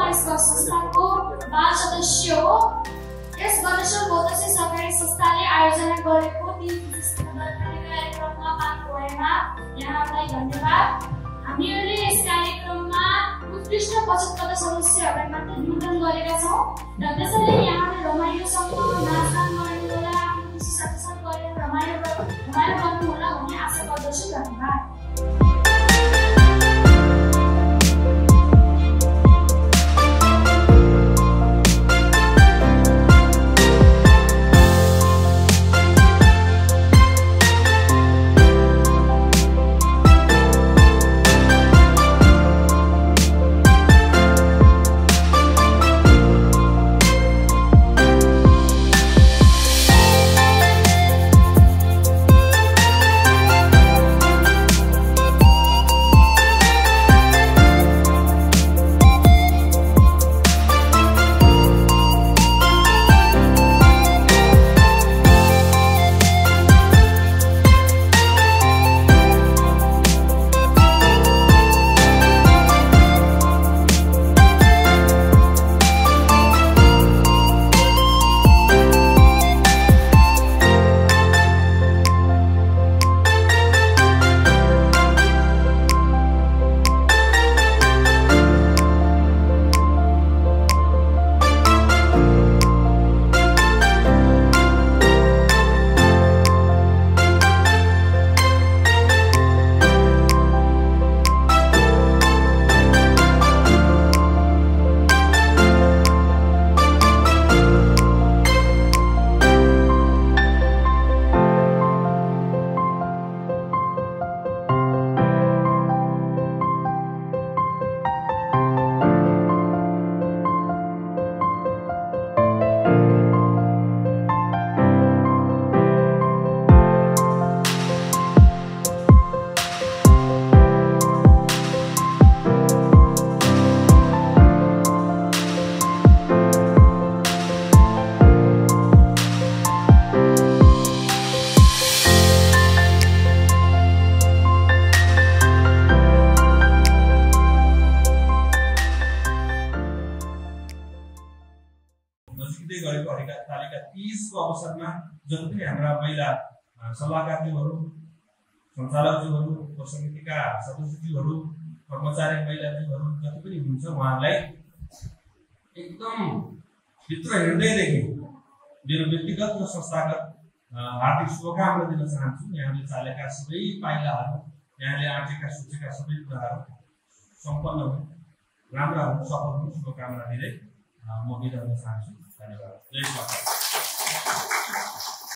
यस संस्थाको बाल सदस्य हो। यस गणेश्वर बोधसे सरकारी संस्थाले आयोजना गरेको 3 कार्यक्रममा भाग भएमा यहाँलाई धन्यवाद। हामीहरूले यस कार्यक्रममा उत्कृष्ट 75 सदस्यहरूलाई मात्र निमन्त्रण गरेका छौँ र त्यसैले यहाँले रमाइलोसँग नाचगान गर्ने होला, आफ्नो खुसी साथसाथ गरेर रमाइलो गर्नु होला भन्ने आशा गर्दछु। धन्यवाद। तालिका 30 को अवसरमा जति पनि हाम्रा महिला सल्लाहकारज्यूहरू, सञ्चालकज्यूहरू, उपसमितिका सदस्यज्यूहरू, कर्मचारी महिलाज्यूहरू जति पनि हुनुहुन्छ उहाँहरूलाई एकदम भित्र हृदयदेखि मेरो व्यक्तिगत र संस्थागत हार्दिक शुभकामना दिन चाहन्छु। यहाँले चालेका सबै पाइलाहरू, यहाँले आँटेका सोचेका सबै कुराहरू सम्पन्न हुन्, राम्रा हुन्, सफल हुन्, शुभकामना दिँदै म बिदा हुन चाहन्छु। धन्यवाद। जय श्री